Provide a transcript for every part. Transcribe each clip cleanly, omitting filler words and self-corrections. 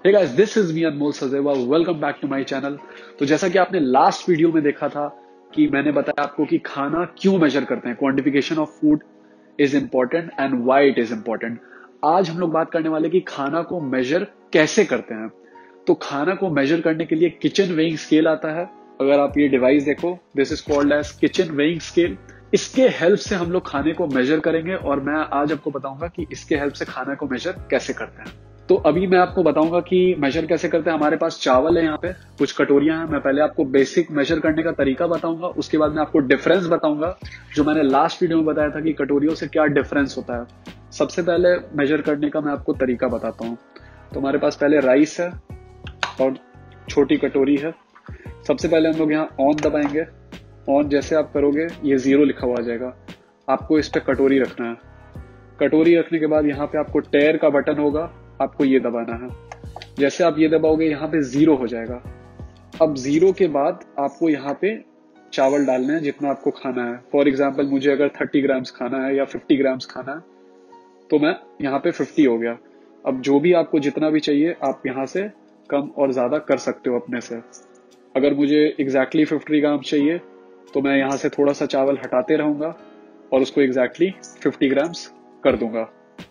Hey guys, this is me Anmol Sachdeva. Welcome back to my channel. तो जैसा कि आपने लास्ट वीडियो में देखा था कि मैंने बताया आपको कि खाना क्यों मेजर करते हैं, quantification of food is important and why it is important. आज हम लोग बात करने वाले कि खाना को मेजर कैसे करते हैं। तो खाना को मेजर करने के लिए किचन वेइंग स्केल आता है। अगर आप ये डिवाइस देखो, this is called as kitchen weighing scale. इसके हेल्प से हम लोग खाने को मेजर करेंगे और मैं आज आपको बताऊंगा कि इसके हेल्प से खाना को मेजर कैसे करते हैं। तो अभी मैं आपको बताऊंगा कि मेजर कैसे करते हैं। हमारे पास चावल है, यहाँ पे कुछ कटोरियां हैं। मैं पहले आपको बेसिक मेजर करने का तरीका बताऊंगा, उसके बाद मैं आपको डिफरेंस बताऊंगा जो मैंने लास्ट वीडियो में बताया था कि कटोरियों से क्या डिफरेंस होता है। सबसे पहले मेजर करने का मैं आपको तरीका बताता हूँ। तो हमारे पास पहले राइस है और छोटी कटोरी है। सबसे पहले हम लोग यहाँ ऑन दबाएंगे। ऑन जैसे आप करोगे ये 0 लिखा हुआ आ जाएगा। आपको इस पे कटोरी रखना है। कटोरी रखने के बाद यहाँ पे आपको टेयर का बटन होगा, आपको ये दबाना है। जैसे आप ये दबाओगे यहाँ पे 0 हो जाएगा। अब 0 के बाद आपको यहाँ पे चावल डालने हैं जितना आपको खाना है। फॉर एग्जाम्पल मुझे अगर 30 ग्राम्स खाना है या 50 ग्राम्स खाना है तो मैं यहाँ पे 50 हो गया। अब जो भी आपको जितना भी चाहिए आप यहाँ से कम और ज्यादा कर सकते हो अपने से। अगर मुझे एग्जैक्टली 50 ग्राम चाहिए तो मैं यहाँ से थोड़ा सा चावल हटाते रहूंगा और उसको एग्जैक्टली 50 ग्राम्स कर दूंगा।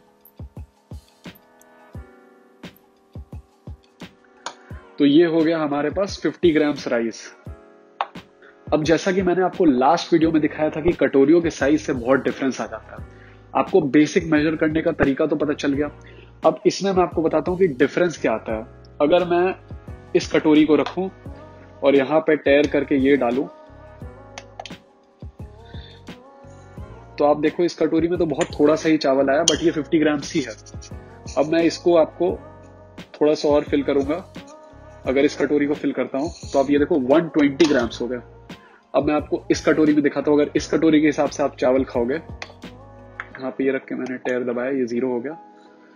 तो ये हो गया हमारे पास 50 ग्राम्स राइस। अब जैसा कि मैंने आपको लास्ट वीडियो में दिखाया था कि कटोरियों के साइज से बहुत डिफरेंस आ जाता है। आपको बेसिक मेजर करने का तरीका तो पता चल गया। अब इसमें मैं आपको बताता हूं कि डिफरेंस क्या आता है। अगर मैं इस कटोरी को रखूं और यहां पे टेयर करके ये डालूं तो आप देखो इस कटोरी में तो बहुत थोड़ा सा ही चावल आया, बट ये 50 ग्राम्स ही है। अब मैं इसको आपको थोड़ा सा और फिल करूंगा। अगर इस कटोरी को फिल करता हूं तो आप ये देखो 120 ग्राम्स हो गया। अब मैं आपको इस कटोरी में दिखाता हूं। अगर इस कटोरी के हिसाब से आप चावल खाओगे, यहाँ पे ये रख के मैंने टेयर दबाया, ये 0 हो गया।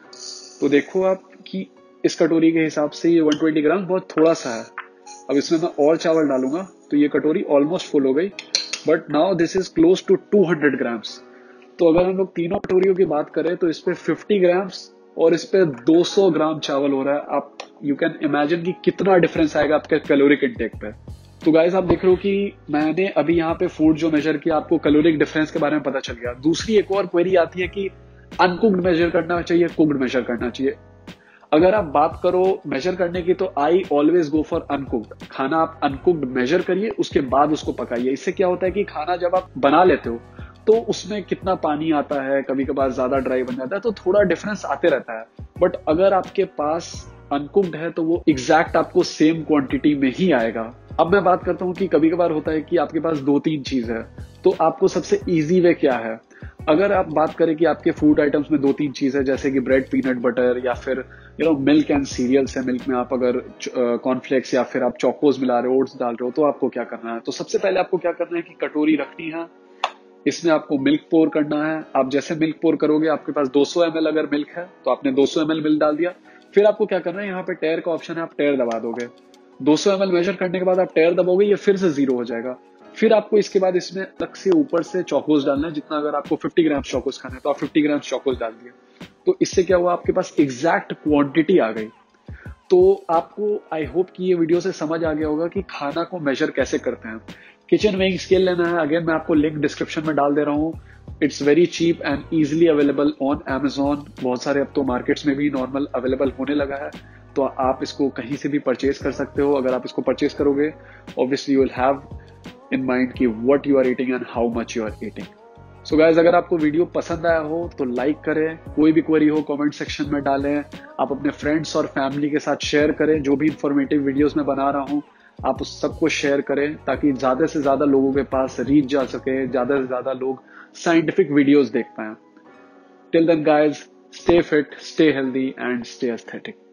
तो देखो आप कि इस कटोरी के हिसाब से ये 120 ग्राम बहुत थोड़ा सा है। अब इसमें मैं और चावल डालूंगा तो ये कटोरी ऑलमोस्ट फुल हो गई, but now this is close to 200 grams. तो अगर हम लोग तीनों कटोरियों की बात करें तो इस पे 50 ग्राम्स और इस पे 200 ग्राम चावल हो रहा है। आप यू कैन इमेजिन कि कितना डिफरेंस आएगा आपके कैलोरिक इंटेक पे। तो गाइस आप देख रहे हो कि मैंने अभी यहाँ पे फूड जो मेजर किया, आपको कैलोरिक डिफरेंस के बारे में पता चल गया। दूसरी एक और क्वेरी आती है कि अनकुक्ड मेजर करना चाहिए, कुक्ड मेजर करना चाहिए। अगर आप बात करो मेजर करने की तो I always go for uncooked. खाना आप अनकुक्ड मेजर करिए, उसके बाद उसको पकाइए। इससे क्या होता है कि खाना जब आप बना लेते हो तो उसमें कितना पानी आता है, कभी कभार ज्यादा ड्राई बन जाता है, तो थोड़ा डिफरेंस आते रहता है। बट अगर आपके पास अनकुक्ड है तो वो एग्जैक्ट आपको सेम क्वांटिटी में ही आएगा। अब मैं बात करता हूँ कि कभी कभार होता है कि आपके पास 2-3 चीज है, तो आपको सबसे इजी वे क्या है। अगर आप बात करें कि आपके फूड आइटम्स में 2-3 चीज है, जैसे कि ब्रेड, पीनट बटर या फिर मिल्क एंड सीरियल्स है। मिल्क में आप अगर कॉर्नफ्लेक्स या फिर आप चोकोज मिला रहे हो, ओट्स डाल रहे हो, तो आपको क्या करना है। तो सबसे पहले आपको क्या करना है कि कटोरी रखनी है, इसमें आपको मिल्क पोर करना है। आप जैसे मिल्क पोर करोगे, आपके पास 200 ml अगर मिल्क है तो आपने 200 ml मिल्क डाल दिया। फिर आपको क्या करना है, यहाँ पे टेयर का ऑप्शन है, आप टेयर दबा दोगे। 200 ml मेजर करने के बाद आप टेयर दबाओगे, ये फिर से 0 हो जाएगा। फिर आपको इसके बाद इसमें अलग से ऊपर से चौकोस डालना है। जितना अगर आपको 50 ग्राम चौकोस खाना है तो आप 50 ग्राम चौकोस डाल दिए। तो इससे क्या हुआ, आपके पास एग्जैक्ट क्वांटिटी आ गई। तो आपको आई होप कि ये वीडियो से समझ आ गया होगा कि खाना को मेजर कैसे करते हैं। किचन वेइंग स्केल लेना है, अगेन मैं आपको लिंक डिस्क्रिप्शन में डाल दे रहा हूँ। It's very cheap and easily available on Amazon। बहुत सारे अब तो मार्केट्स में भी नॉर्मल अवेलेबल होने लगा है, तो आप इसको कहीं से भी परचेज कर सकते हो। अगर आप इसको परचेज करोगे, obviously you will have in mind कि what you are eating and how much you are eating. So guys, अगर आपको वीडियो पसंद आया हो तो लाइक करें, कोई भी क्वेरी हो कमेंट सेक्शन में डालें। आप अपने फ्रेंड्स और फैमिली के साथ शेयर करें। जो भी इंफॉर्मेटिव वीडियोस मैं बना रहा हूं आप उस सबको शेयर करें ताकि ज्यादा से ज्यादा लोगों के पास रीच जा सके, ज्यादा से ज्यादा लोग साइंटिफिक वीडियोस देख पाए। Till then guys, stay fit, stay healthy and stay aesthetic.